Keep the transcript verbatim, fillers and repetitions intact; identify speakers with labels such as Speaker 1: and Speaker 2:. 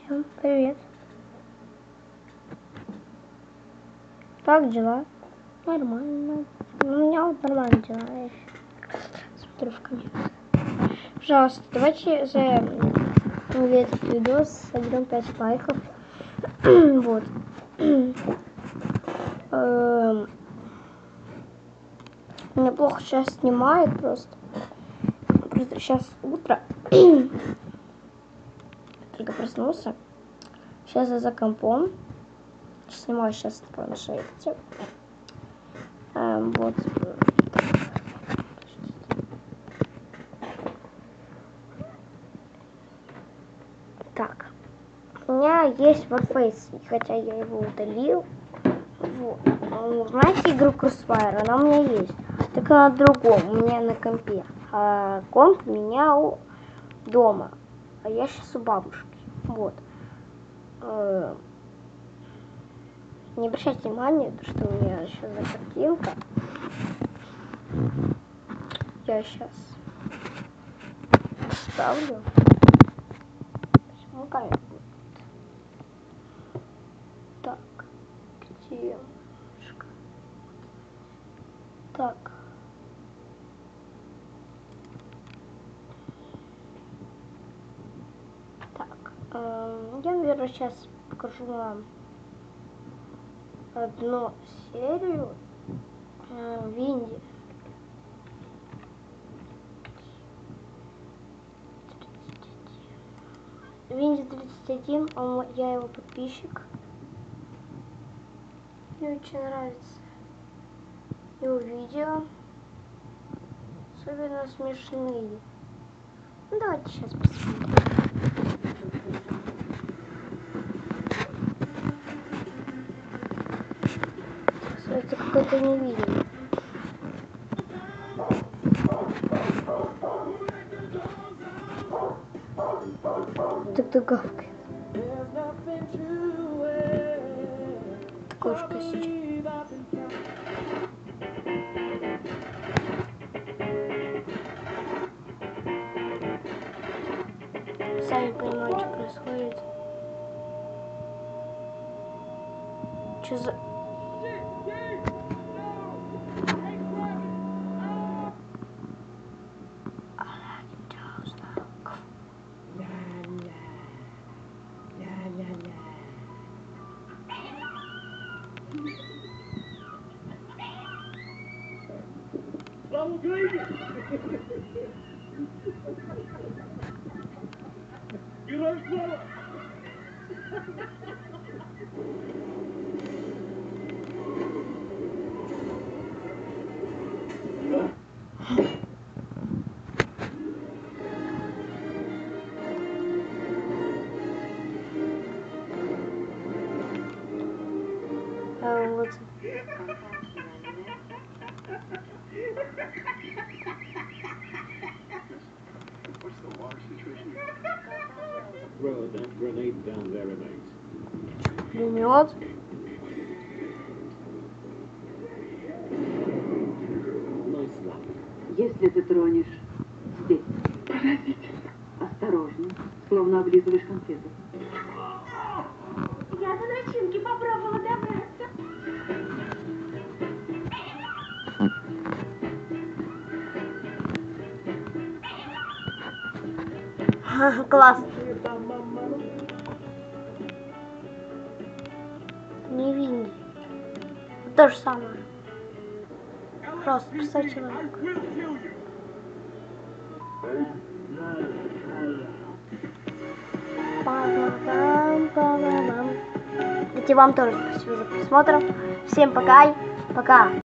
Speaker 1: Всем привет. Как дела? Нормально. У меня вот нормально дела. Я смотрю в компьютер. Пожалуйста, давайте за этот видос соберем пять лайков. Вот. Меня плохо сейчас снимает просто. Просто сейчас утро. Только проснулся. Сейчас я за компом. Снимаю сейчас на планшете. Эм, вот. Так. У меня есть Warface, хотя я его удалил. Вот. Знаете игру Crossfire? Она у меня есть. Только на другом, у меня на компе. А комп у меня у дома. А я сейчас у бабушки. Вот. Не обращайте внимания, что у меня еще за картинка. Я сейчас ставлю. Почему камера будет? Так, где мышка? Так. Так. Эм, я, наверное, сейчас покажу вам одну серию э, в Индии. Винди тридцать один, он, я его подписчик. Мне очень нравится его видео. Особенно смешные. Ну, давайте сейчас посмотрим. Это какой-то невидимый. Так ты гавкает. Кошка сейчас. Сами понимаете, что происходит. Что за... А, вот. Пулемет.
Speaker 2: Если ты тронешь здесь, осторожно, словно облизываешь конфету.
Speaker 3: Я до начинки попробовала добраться.
Speaker 1: Класс. Не Винди. То же самое. Просто представьте вам. И вам тоже спасибо за просмотр. Всем пока. Пока.